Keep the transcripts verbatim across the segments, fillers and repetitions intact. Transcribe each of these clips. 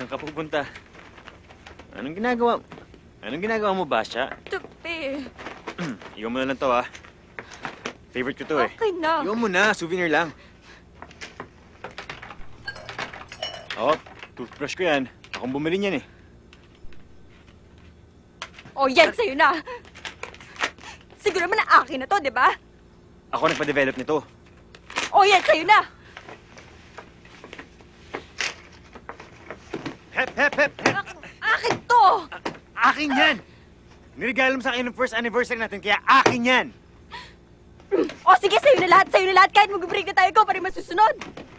ka pupunta? Anong ginagawa? Anong ginagawa mo, Basha? Tupi. Iwan mo na lang to, ha? Favorite ko to, eh. Okay na. Iwan mo na. Souvenir lang. Oh, toothbrush ko yan. Akong bumili niyan, eh. O, yan sa'yo na. Siguro naman na akin na to, di ba? Ako nagpa-develop nito. O, yan sa'yo na. Hep, hep, hep, hep! Akin to! Akin yan! Niregalo mo sa akin ng first anniversary natin, kaya akin yan! O, sige, sa'yo na lahat, sa'yo na lahat. Kahit mag-break na tayo, ikaw pa rin masusunod.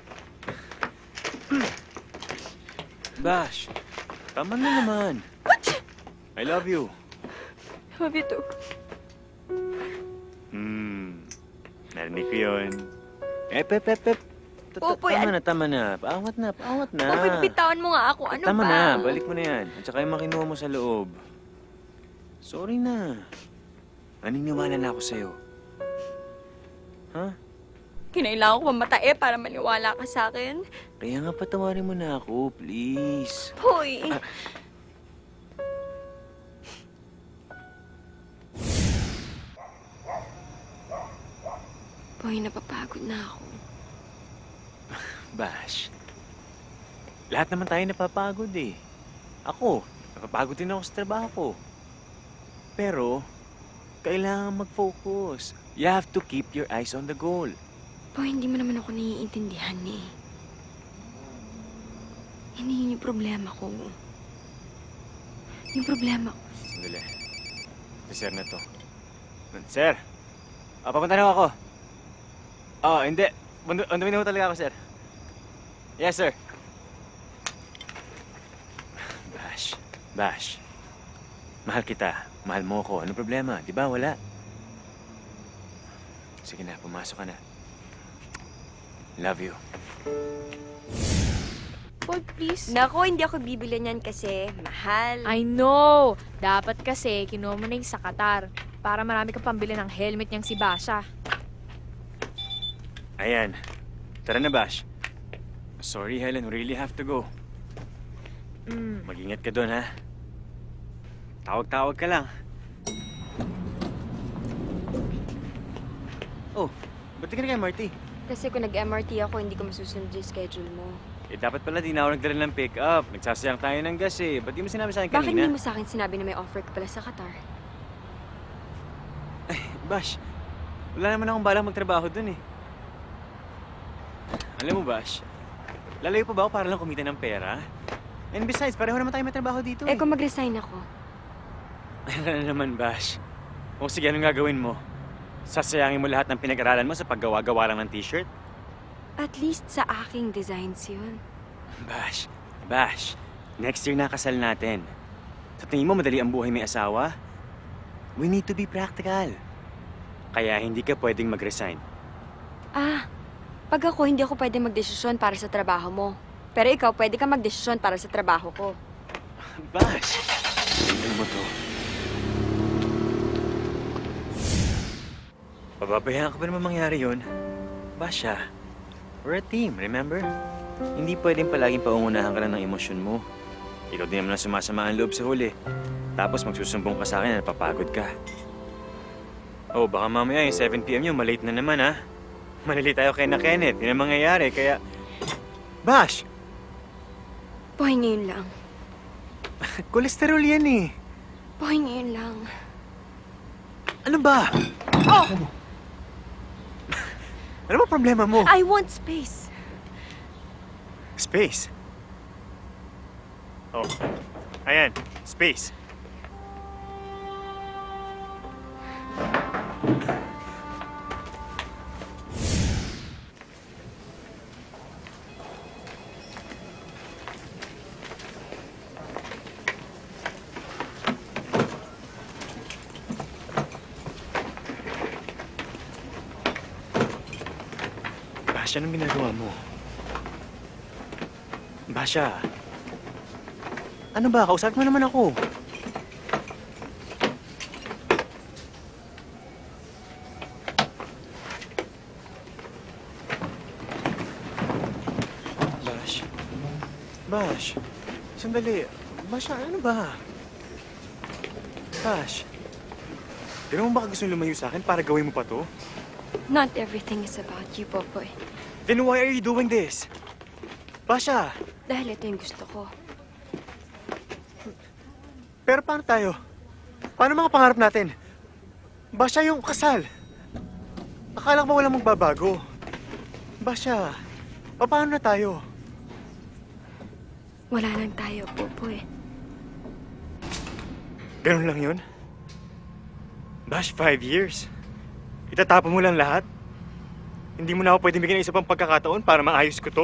Bash, tama na naman. I love you. Love you too. Hmm, narinig ko yun. Ep, ep, ep, ep. Popoy, Tama an- na, tama na. Paangat na, paangat na. Popoy, bitawan mo nga ako. Ano Tama ba? na, balik mo na yan. At saka yung makinuha mo sa loob. Sorry na. Naniniwala na ako sa'yo. Ha? Kinailangan ko mamatay para maniwala ka sa akin. Kaya nga patawarin mo na ako, please. Hoy! Ah. Boy, napapagod na ako. Bash, lahat naman tayo napapagod eh. Ako, napapagod din ako sa trabaho ko. Pero, kailangan mag-focus. You have to keep your eyes on the goal. Boy, hindi mo naman ako naiintindihan eh. Hindi yun yung problema ko. Yung problema ko. Sandali. Si Sir na to. Sir! Ah, papunta na ako. Oh, hindi. Undumi na ho talaga ako, Sir. Yes, sir. Bash. Bash. Mahal kita. Mahal mo ko. Anong problema? Di ba? Wala. Sige na, pumasok ka na. Love you. Boy, please. Nako, hindi ako bibili niyan kasi mahal. I know. Dapat kasi kinuha mo na yung sa Qatar para marami kang pambili ng helmet niyang si Basha. Ayan. Tara na, Bash. Sorry, Helen. We really have to go. Mm. Mag-ingat ka doon, ha? Tawag-tawag ka lang. Oh, ba't ka na kay Marty? Kasi kung nag-M R T ako, hindi ko masusunod yung schedule mo. Eh, dapat pala di na ako nagdala ng pick-up. Nagsasayang tayo ng gas, eh. Ba't di mo sinabi sa akin Bakit kanina? hindi mo sa akin sinabi na may offer ka pala sa Qatar? Ay, Bash, wala naman akong balang magtrabaho dun, eh. Alam mo, Bash, lalayo pa ba ako para lang kumita ng pera? And besides, pareho naman tayo may trabaho dito, Eh, eh. kung mag-resign ako, Ayan ka na naman, Bash. Kung sige, anong gagawin mo? Sasayangin mo lahat ng pinag-aralan mo sa paggawa-gawa lang ng t-shirt? at least sa aking designs yun. Bash, Bash, next year na kasal natin. Sa tingin mo madali ang buhay may asawa? We need to be practical. Kaya hindi ka pwedeng mag-resign. Ah, pag ako, hindi ako pwede magdesisyon para sa trabaho mo. Pero ikaw, pwede ka magdesisyon para sa trabaho ko. Bash, tingnan mo to. Pababayaan ka pa naman mangyari yun. Basha, we're a team, remember? Hindi pwedeng palaging paungunahan ka lang ng emosyon mo. Ikaw din naman ang sumasama ang loob sa huli. Tapos magsusumbong ka sa akin na napapagod ka. Oh, baka mamaya yung seven p m nyo, malate na naman, ha? Malili tayo kay na Kenneth. Yun ang mangyayari, kaya... Bash! Boy, ngayon lang. Kolesterol yan, eh. Boy, ngayon lang. Ano ba? Oh! Ano ba problema mo? I want space. Space. Oh, ayan, space. Basha, anong ginagawa mo? Basha. Ano ba? Kausap mo naman ako. Bash. Bash. Sandali. Basha, ano ba? Bash, di naman baka gusto lumayo sa akin para gawin mo pa to? Not everything is about you, Popoy. Then why are you doing this? Basha, Dahil ito yung gusto ko. pero paano tayo? Paano mga pangarap natin? Basha, yung kasal. Akala ko ba walang magbabago? Basha, paano na tayo? Wala lang tayo, Popoy. Ganun lang yun? Bash, five years. Itatapon mo lang lahat? Hindi mo na ako pwede bigyan ng isa pang pagkakataon para maayos ko to?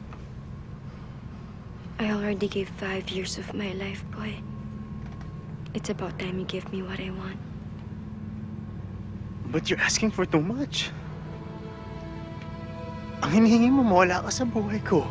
I already gave five years of my life, boy. It's about time you give me what I want. But you're asking for too much. Ang hinihingi mo, mawala ka sa buhay ko.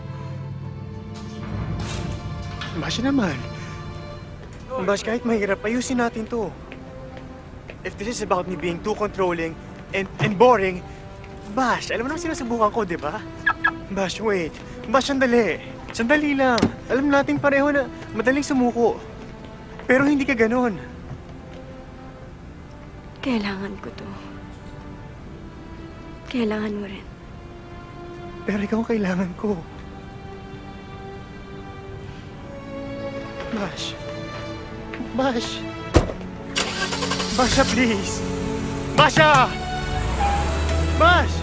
Bash naman. Bash, kahit mahirap, ayusin natin to. If this is about me being too controlling and, and boring, Bash, alam mo naman sinusubukan ko, di ba? Bash, wait. Bash, sandali. Sandali lang. Alam natin pareho na madaling sumuko. Pero hindi ka ganon. Kailangan ko to. Kailangan mo rin. Pero ikaw ang kailangan ko. Bash. Bash. Basha, please. Basha! Bash!